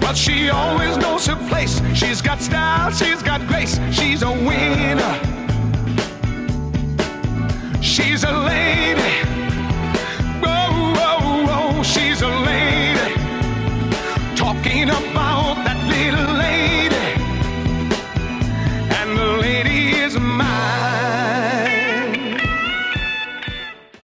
but she always knows her place. She's got style, she's got grace, she's a winner.